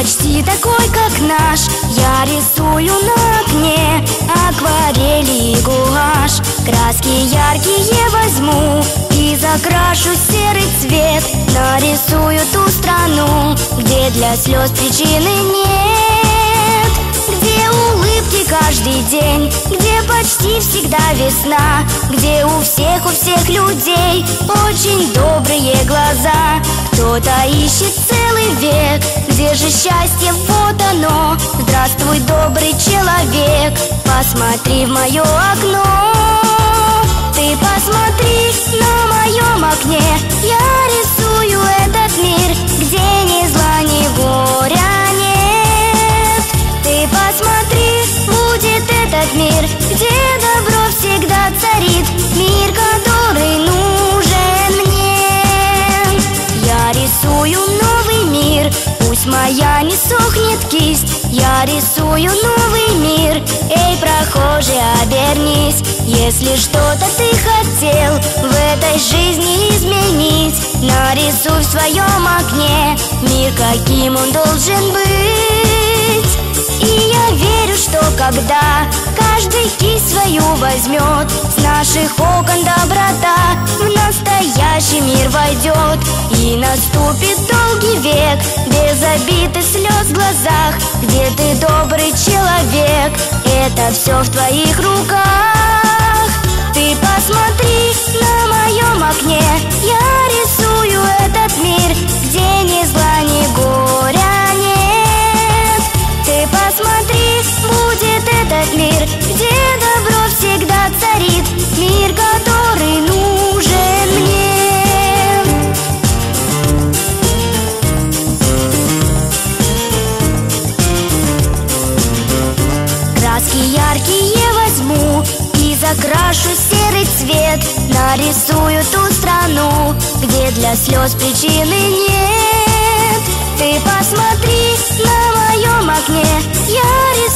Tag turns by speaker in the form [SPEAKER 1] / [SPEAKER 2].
[SPEAKER 1] почти такой, как наш. Я рисую на окне акварели и гуашь. Краски яркие возьму и закрашу серый цвет. Нарисую ту страну, где для слез причины нет, где улыбки каждый день, где почти всегда весна, где у всех людей очень добрые глаза. Кто-то ищет целый век, где же счастье, вот оно. Здравствуй, добрый человек, посмотри в мое окно. Ты посмотри на моем окне, я рисую этот мир, где ни зла, ни горя нет. Ты посмотри, будет этот мир, где добро всегда царит, мир, который нужен мне. Я рисую новый мир, пусть моя не сохнет кисть. Я рисую новый мир, эй, прохожий, обернись. Если что-то ты хотел в этой жизни изменить, нарисуй в своем окне мир, каким он должен быть. И я верю, что когда каждый кисть свою возьмет, с наших окон доброта в настоящий мир войдет. И наступит долгий век, без обид и слез в глазах, где ты добрый человек, это все в твоих руках. Ты посмотри на моем окне, я рисую этот мир, где ни зла, ни горя нет. Ты посмотри, будет этот мир, где добро всегда царит, мир, который нужен мне. Краски яркие возьму и закрашу серый цвет. Нарисую ту страну, где для слез причины нет. Ты посмотри на моем окне, я рисую